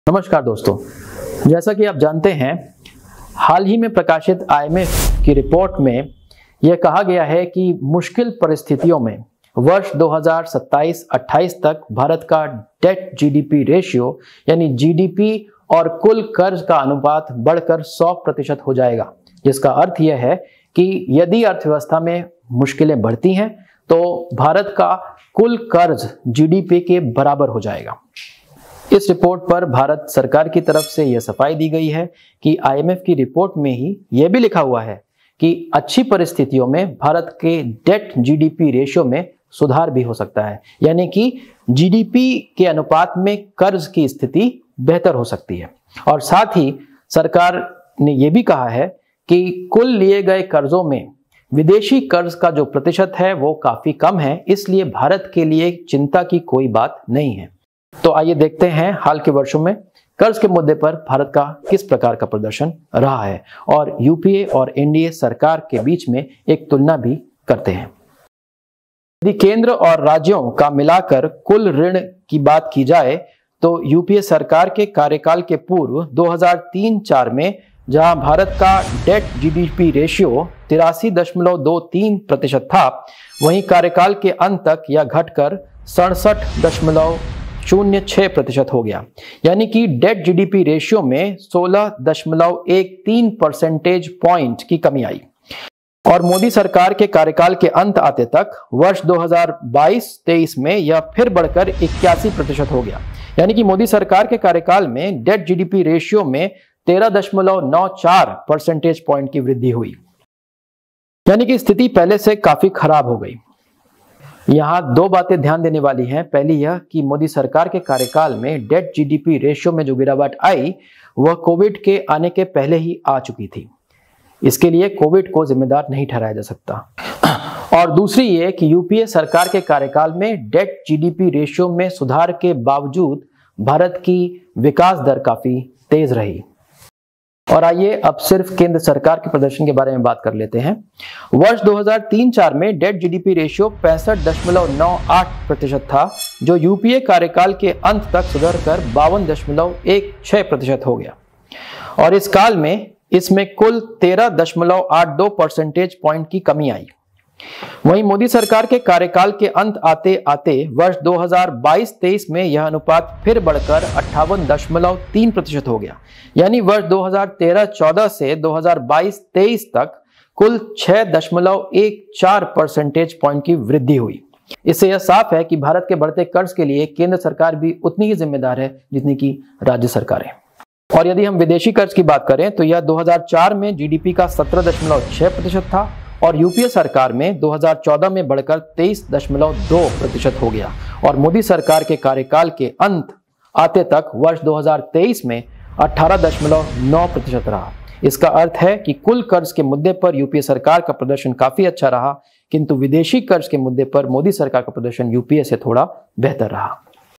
नमस्कार दोस्तों, जैसा कि आप जानते हैं, हाल ही में प्रकाशित आईएमएफ की रिपोर्ट में यह कहा गया है कि मुश्किल परिस्थितियों में वर्ष 2027-28 तक भारत का डेट जीडीपी रेशियो यानी जीडीपी और कुल कर्ज का अनुपात बढ़कर 100% हो जाएगा। जिसका अर्थ यह है कि यदि अर्थव्यवस्था में मुश्किलें बढ़ती हैं तो भारत का कुल कर्ज जीडीपी के बराबर हो जाएगा। इस रिपोर्ट पर भारत सरकार की तरफ से यह सफाई दी गई है कि आईएमएफ की रिपोर्ट में ही यह भी लिखा हुआ है कि अच्छी परिस्थितियों में भारत के डेट जीडीपी रेशियो में सुधार भी हो सकता है, यानी कि जीडीपी के अनुपात में कर्ज की स्थिति बेहतर हो सकती है। और साथ ही सरकार ने यह भी कहा है कि कुल लिए गए कर्जों में विदेशी कर्ज का जो प्रतिशत है वो काफी कम है, इसलिए भारत के लिए चिंता की कोई बात नहीं है। तो आइए देखते हैं हाल के वर्षों में कर्ज के मुद्दे पर भारत का किस प्रकार का प्रदर्शन रहा है और यूपीए और एनडीए सरकार के बीच में एक तुलना भी करते हैं। यदि केंद्र और राज्यों का मिलाकर कुल ऋण की बात की जाए तो यूपीए सरकार के कार्यकाल के पूर्व 2003-04 में जहां भारत का डेट जीडीपी रेशियो 83.23% था, वहीं कार्यकाल के अंत तक यह घटकर 67.06% हो गया, यानी कि डेट जीडीपी रेशियो में 16.13 परसेंटेज पॉइंट की कमी आई। और मोदी सरकार के कार्यकाल के अंत आते तक वर्ष 2022-23 में यह फिर बढ़कर 81% हो गया, यानी कि मोदी सरकार के कार्यकाल में डेट जीडीपी रेशियो में 13.94 परसेंटेज पॉइंट की वृद्धि हुई, यानी कि स्थिति पहले से काफी खराब हो गई। यहाँ दो बातें ध्यान देने वाली हैं। पहली यह कि मोदी सरकार के कार्यकाल में डेट जीडीपी रेशियो में जो गिरावट आई वह कोविड के आने के पहले ही आ चुकी थी, इसके लिए कोविड को जिम्मेदार नहीं ठहराया जा सकता। और दूसरी ये कि यूपीए सरकार के कार्यकाल में डेट जीडीपी रेशियो में सुधार के बावजूद भारत की विकास दर काफी तेज रही। और आइए अब सिर्फ केंद्र सरकार के प्रदर्शन के बारे में बात कर लेते हैं। वर्ष 2003-04 में डेट जीडीपी रेशियो 65.98% था, जो यूपीए कार्यकाल के अंत तक सुधरकर 52.16% हो गया। और इस काल में इसमें कुल 13.82 परसेंटेज पॉइंट की कमी आई। वहीं मोदी सरकार के कार्यकाल के अंत आते आते वर्ष 2022-23 में यह अनुपात फिर बढ़कर 58.3% हो गया, यानी वर्ष 2013-14 से 2022-23 तक कुल 6.14 परसेंटेज पॉइंट की वृद्धि हुई। इससे यह साफ है कि भारत के बढ़ते कर्ज के लिए केंद्र सरकार भी उतनी ही जिम्मेदार है जितनी कि राज्य सरकारें। और यदि हम विदेशी कर्ज की बात करें तो यह 2004 में जीडीपी का 17.6% था और यूपीए सरकार में 2014 में बढ़कर 23.2% हो गया और मोदी सरकार के कार्यकाल के अंत आते तक वर्ष 2023 में 18.9% रहा। इसका अर्थ है कि कुल कर्ज के मुद्दे पर यूपीए सरकार का प्रदर्शन काफी अच्छा रहा, किंतु विदेशी कर्ज के मुद्दे पर मोदी सरकार का प्रदर्शन यूपीए से थोड़ा बेहतर रहा।